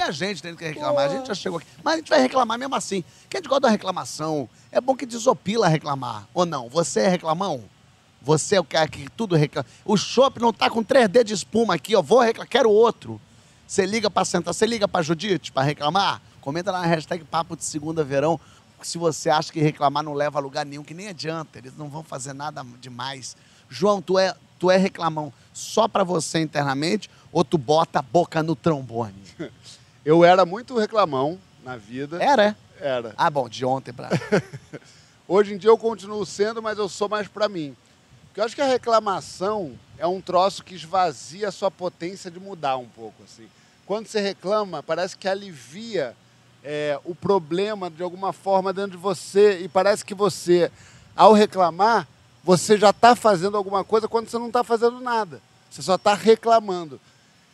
Nem a gente tem que reclamar, a gente já chegou aqui. Mas a gente vai reclamar mesmo assim. Quem é de gosta da reclamação? É bom que desopila reclamar, ou não? Você é reclamão? Você é o cara que tudo reclama. O chopp não tá com 3D de espuma aqui, ó. Vou reclamar, quero outro. Você liga pra sentar, você liga pra Judite pra reclamar? Comenta lá na hashtag Papo de Segunda Verão se você acha que reclamar não leva a lugar nenhum, que nem adianta, eles não vão fazer nada demais. João, tu é reclamão só pra você internamente ou tu bota a boca no trombone? Eu era muito reclamão na vida. Era? Era. Ah, bom, de ontem pra... Hoje em dia eu continuo sendo, mas eu sou mais pra mim. Porque eu acho que a reclamação é um troço que esvazia a sua potência de mudar um pouco, assim. Quando você reclama, parece que alivia o problema de alguma forma dentro de você e parece que você, ao reclamar, você já está fazendo alguma coisa quando você não está fazendo nada. Você só está reclamando.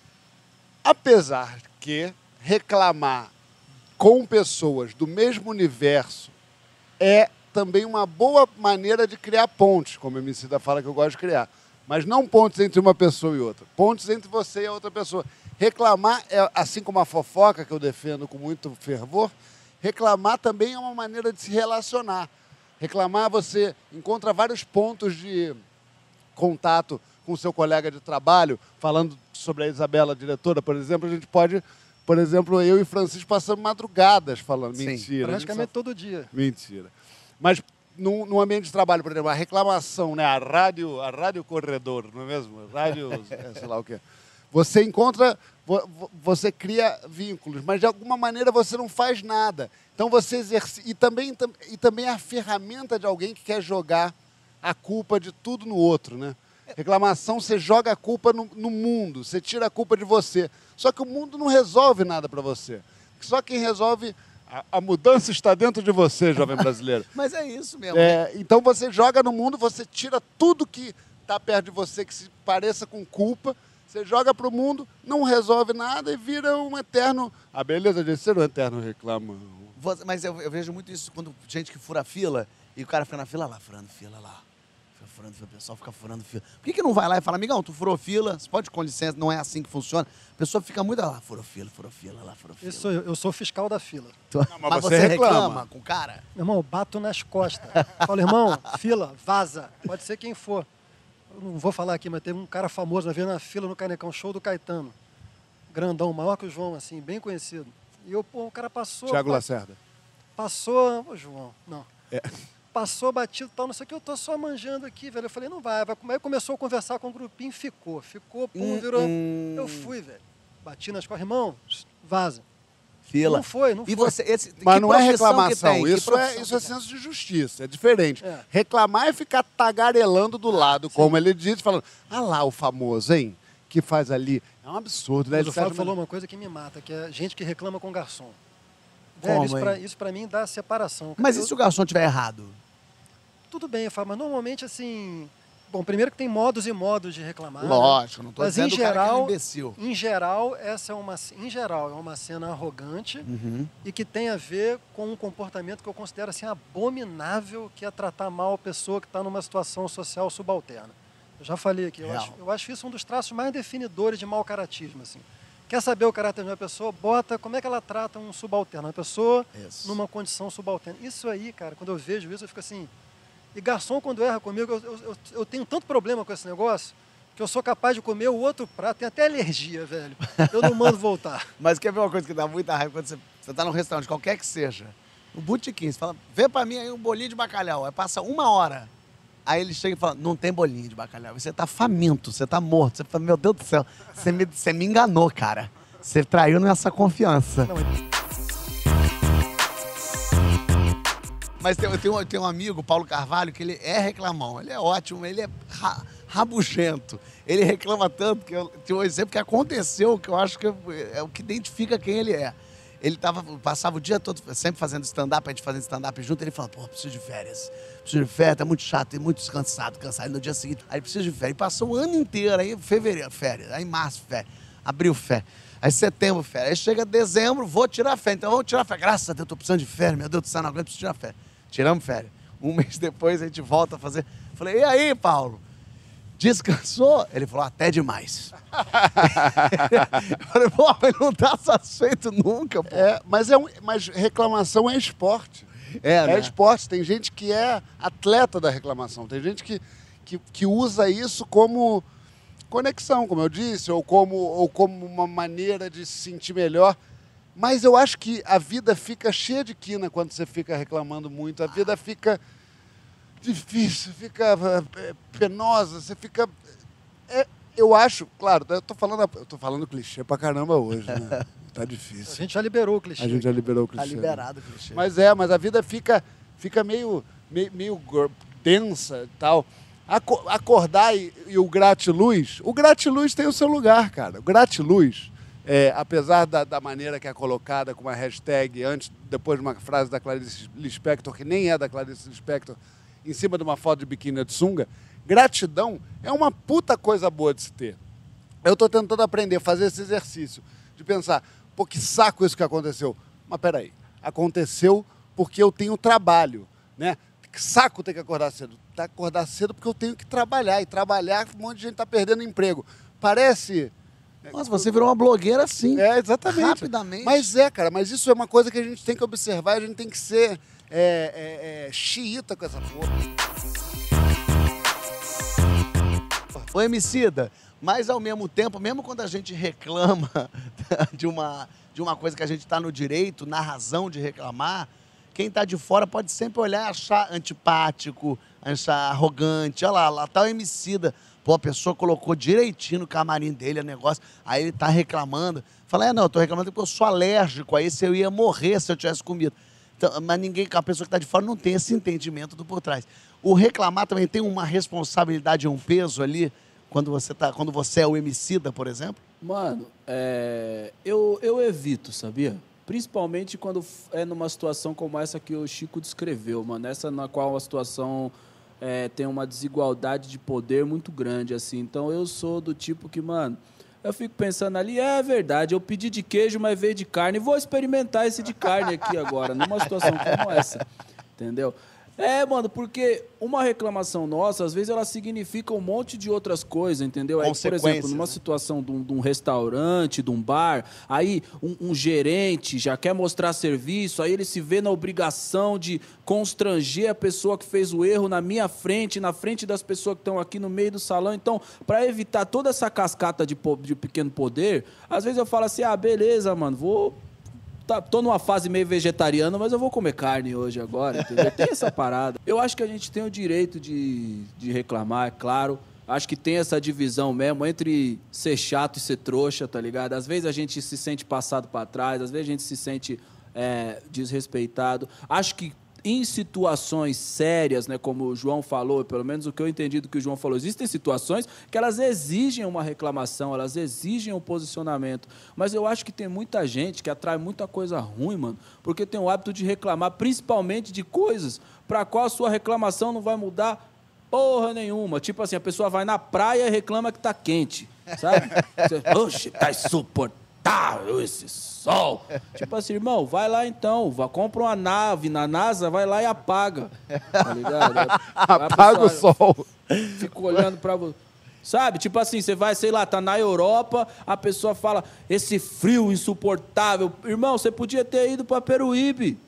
Apesar que reclamar com pessoas do mesmo universo é também uma boa maneira de criar pontes, como a Emicida fala que eu gosto de criar. Mas não pontes entre uma pessoa e outra. Pontes entre você e a outra pessoa. Reclamar, assim como a fofoca, que eu defendo com muito fervor, reclamar também é uma maneira de se relacionar. Reclamar, você encontra vários pontos de contato com o seu colega de trabalho, falando sobre a Isabela, a diretora, por exemplo, a gente pode... Por exemplo, eu e Francisco passamos madrugadas falando. Sim, mentira. Praticamente todo dia. Mentira. Mas no ambiente de trabalho, por exemplo, a reclamação, né? A rádio corredor, não é mesmo? Rádio, sei lá o quê. Você encontra, você cria vínculos, mas de alguma maneira você não faz nada. Então você exerce... E também é a ferramenta de alguém que quer jogar a culpa de tudo no outro, né? Reclamação, você joga a culpa no mundo, você tira a culpa de você. Só que o mundo não resolve nada para você. Só quem resolve... A mudança está dentro de você, jovem brasileiro. Mas é isso mesmo. Então você joga no mundo, você tira tudo que está perto de você, que se pareça com culpa, você joga para o mundo, não resolve nada e vira um eterno... A beleza de ser um eterno reclamão. Mas eu vejo muito isso quando gente que fura fila e o cara fica na fila lá, furando fila lá. Furando fila, o pessoal fica furando fila. Por que não vai lá e fala, amigão, tu furou fila, você pode com licença, não é assim que funciona. A pessoa fica muito lá, furou fila lá, furou fila. Isso eu sou fiscal da fila. Não, mas você reclama com o cara? Meu irmão, eu bato nas costas. Falo, irmão, fila, vaza. Pode ser quem for. Eu não vou falar aqui, mas teve um cara famoso na fila no Canecão, show do Caetano. Grandão, maior que o João, assim, bem conhecido. E o cara passou... Thiago Lacerda. Passou... Ô, João, não. É. Passou batido e tal, não sei o que, eu tô só manjando aqui, velho. Eu falei, não vai. Aí começou a conversar com o grupinho, ficou, pum, virou. Eu fui, velho. Bati nas costas, irmão, vaza. Fila. Não foi. E você, mas não é reclamação. reclamação, isso é senso de justiça, é diferente. É. Reclamar é ficar tagarelando do lado, como ele disse, falando, ah lá o famoso, hein, que faz ali. É um absurdo, né? Mas o Fábio falou uma coisa que me mata, que é gente que reclama com garçom. Velho, isso pra mim dá separação. Mas e se o garçom estiver errado? Tudo bem, Fábio, mas normalmente, assim... Bom, primeiro que tem modos e modos de reclamar. Lógico, não tô mas dizendo em geral, o cara que é um imbecil. Em geral, essa é uma cena arrogante e que tem a ver com um comportamento que eu considero assim, abominável, que é tratar mal a pessoa que está numa situação social subalterna. Eu já falei aqui, eu acho isso um dos traços mais definidores de mau caratismo, assim. Quer saber o caráter de uma pessoa? Bota como é que ela trata um subalterno, uma pessoa numa condição subalterna. Isso aí, cara, quando eu vejo isso, eu fico assim... E garçom, quando erra comigo, eu tenho tanto problema com esse negócio que eu sou capaz de comer o outro prato, tenho até alergia, velho. Eu não mando voltar. Mas quer ver uma coisa que dá muita raiva quando você tá num restaurante, qualquer que seja, no botequim, você fala, vê pra mim aí um bolinho de bacalhau. Aí passa 1 hora. Aí ele chega e fala, não tem bolinho de bacalhau. Você tá faminto, você tá morto. Você fala, meu Deus do céu, você me enganou, cara. Você traiu nessa confiança. Não, mas tem um amigo, Paulo Carvalho, que ele é reclamão. Ele é ótimo, ele é rabugento. Ele reclama tanto que eu tenho um exemplo que aconteceu, que eu acho que é o que identifica quem ele é. Ele passava o dia todo sempre fazendo stand-up, a gente fazendo stand-up junto, ele falava, pô, preciso de férias, tá muito chato, e muito cansado. E no dia seguinte, aí preciso de férias. E passou o ano inteiro, aí fevereiro, férias, aí março, férias, abril, férias, aí setembro, férias, aí chega dezembro, vou tirar férias, então vamos tirar férias. Graças a Deus, tô precisando de férias, meu Deus do céu, não aguento, preciso tirar férias. Tiramos férias. Um mês depois a gente volta a fazer. Falei, e aí, Paulo? Descansou? Ele falou, até demais. Eu falei, pô, ele não tá satisfeito nunca, pô. Mas reclamação é esporte. Né? Esporte. Tem gente que é atleta da reclamação. Tem gente que usa isso como conexão, como eu disse, ou como uma maneira de se sentir melhor. Mas eu acho que a vida fica cheia de quina quando você fica reclamando muito. A vida fica difícil, fica penosa, você fica... eu acho, claro, eu tô falando clichê pra caramba hoje, né? Tá difícil. A gente já liberou o clichê. A gente já liberou o Tá clichê. liberado o clichê. Mas a vida fica meio densa e tal. Acordar e o gratiluz tem o seu lugar, cara. O gratiluz, apesar da maneira que é colocada com uma hashtag depois de uma frase da Clarice Lispector, que nem é da Clarice Lispector, em cima de uma foto de biquíni de sunga, gratidão é uma puta coisa boa de se ter. Eu estou tentando aprender a fazer esse exercício, de pensar, pô, que saco isso que aconteceu. Mas peraí, aconteceu porque eu tenho trabalho, né? Que saco ter que acordar cedo. Acordar cedo porque eu tenho que trabalhar, e trabalhar, um monte de gente está perdendo emprego. Parece... Nossa, você virou uma blogueira assim. Exatamente. Rapidamente. Cara, mas isso é uma coisa que a gente tem que observar, a gente tem que ser xiita com essa porra. Ô, Emicida, mas ao mesmo tempo, mesmo quando a gente reclama de uma coisa que a gente está no direito, na razão de reclamar, quem está de fora pode sempre olhar e achar antipático, achar arrogante. Olha lá tá o Emicida. Pô, a pessoa colocou direitinho no camarim dele o negócio, aí ele tá reclamando. Fala, não, eu tô reclamando porque eu sou alérgico a isso, eu ia morrer se eu tivesse comido. Então, mas a pessoa que está de fora não tem esse entendimento do por trás. O reclamar também tem uma responsabilidade, um peso ali, quando você é o Emicida, por exemplo? Mano, eu evito, sabia? Principalmente quando é numa situação como essa que o Chico descreveu, mano. Essa na qual a situação tem uma desigualdade de poder muito grande, assim. Então eu sou do tipo que, mano, eu fico pensando ali, é verdade, eu pedi de queijo, mas veio de carne. Vou experimentar esse de carne aqui agora, numa situação como essa, entendeu? Mano, porque uma reclamação nossa, às vezes ela significa um monte de outras coisas, entendeu? Aí, por exemplo, numa situação de um restaurante, de um bar, aí um gerente já quer mostrar serviço, aí ele se vê na obrigação de constranger a pessoa que fez o erro na minha frente, na frente das pessoas que estão aqui no meio do salão. Então, para evitar toda essa cascata de pequeno poder, às vezes eu falo assim, beleza, mano, tô numa fase meio vegetariana, mas eu vou comer carne hoje agora, entendeu? Tem essa parada. Eu acho que a gente tem o direito de reclamar, é claro. Acho que tem essa divisão mesmo entre ser chato e ser trouxa, tá ligado? Às vezes a gente se sente passado para trás, às vezes a gente se sente desrespeitado. Acho que em situações sérias, né, como o João falou, pelo menos o que eu entendi do que o João falou, existem situações que elas exigem uma reclamação, elas exigem um posicionamento. Mas eu acho que tem muita gente que atrai muita coisa ruim, mano, porque tem o hábito de reclamar, principalmente de coisas para qual a sua reclamação não vai mudar porra nenhuma. Tipo assim, a pessoa vai na praia e reclama que tá quente, sabe? Oxe, tá insuportável esse sol. Tipo assim, irmão, vai lá então, compra uma nave na NASA, vai lá e apaga, tá ligado? Apaga o sol. Fica olhando pra você. Sabe? Tipo assim, você vai, sei lá, tá na Europa, a pessoa fala, esse frio insuportável. Irmão, você podia ter ido pra Peruíbe.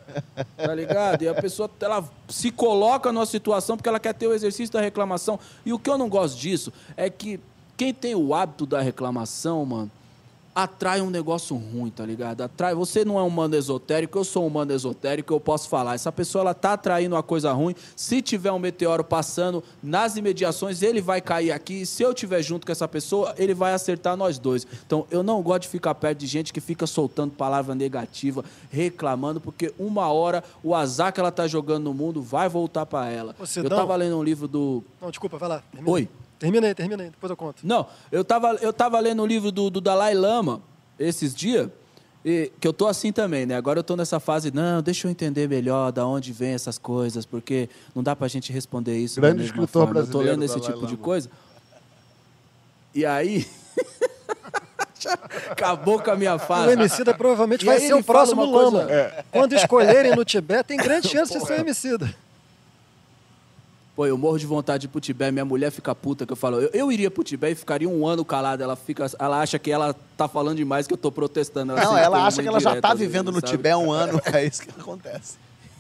Tá ligado? E a pessoa, ela se coloca numa situação porque ela quer ter o exercício da reclamação. E o que eu não gosto disso é que quem tem o hábito da reclamação, mano, atrai um negócio ruim, tá ligado? Atrai. Você não é um mano esotérico, eu sou um mano esotérico, eu posso falar. Essa pessoa, ela tá atraindo uma coisa ruim. Se tiver um meteoro passando nas imediações, ele vai cair aqui. Se eu estiver junto com essa pessoa, ele vai acertar nós dois. Então, eu não gosto de ficar perto de gente que fica soltando palavra negativa, reclamando, porque uma hora o azar que ela tá jogando no mundo vai voltar pra ela. Eu tava lendo um livro do... Não, desculpa, vai lá. Termina. Oi. Termina aí, depois eu conto. Não, eu tava lendo um livro do Dalai Lama esses dias, que eu tô assim também, né? Agora eu tô nessa fase, não, deixa eu entender melhor da onde vem essas coisas, porque não dá pra gente responder isso Grande da mesma escritor forma. Eu tô brasileiro, lendo esse Dalai tipo de Lama. coisa. E aí... Acabou com a minha fase. O Emicida provavelmente E vai aí ser ele o próximo fala uma coisa- lama. Quando escolherem no Tibete, tem grande chance de ser Emicida. Pô, eu morro de vontade de ir pro Tibete, minha mulher fica puta, que eu falo, eu iria pro Tibete e ficaria um ano calada, ela acha que ela tá falando demais, que eu tô protestando. Não, sente ela como acha uma que ela já indireta, tá às vivendo no vezes, sabe? Tibete há um ano, é isso que acontece.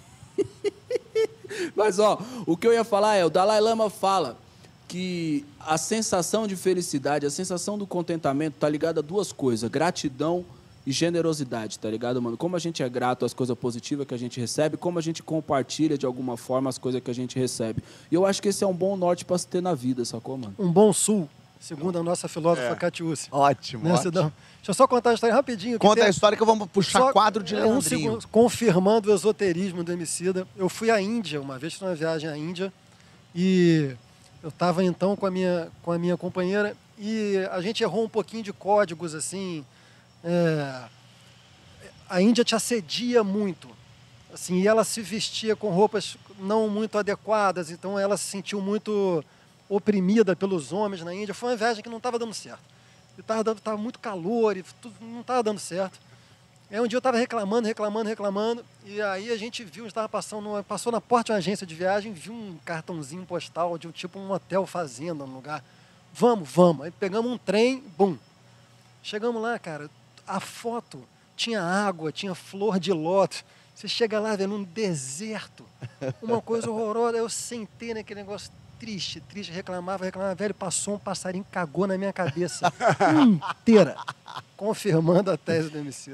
Mas, ó, o que eu ia falar é, o Dalai Lama fala que a sensação de felicidade, a sensação do contentamento tá ligada a duas coisas, gratidão e generosidade, tá ligado, mano? Como a gente é grato às coisas positivas que a gente recebe, como a gente compartilha de alguma forma as coisas que a gente recebe. E eu acho que esse é um bom norte pra se ter na vida, sacou, mano? Um bom sul, segundo a nossa filósofa Catiúcia. Ótimo, Né, ótimo. Cidão? Deixa eu só contar a história rapidinho. que Conta tem- a história que eu vou puxar Só- quadro de um Leandrinho. segundo, confirmando o esoterismo do Emicida. Eu fui à Índia uma vez, fiz uma viagem à Índia e eu estava então com a minha companheira e a gente errou um pouquinho de códigos assim. A Índia te assedia muito, assim, e ela se vestia com roupas não muito adequadas, então ela se sentiu muito oprimida pelos homens na Índia. Foi uma viagem que não estava dando certo. Tava muito calor e tudo não estava dando certo. Aí um dia eu estava reclamando, e aí a gente viu, passou na porta de uma agência de viagem, viu um cartãozinho postal de um hotel fazenda no lugar. Vamos. Aí pegamos um trem, bum. Chegamos lá, cara, a foto tinha água, tinha flor de lótus. Você chega lá, vendo um deserto, uma coisa horrorosa. Eu sentei naquele negócio triste, reclamava, velho, passou um passarinho, cagou na minha cabeça inteira, confirmando a tese do MC.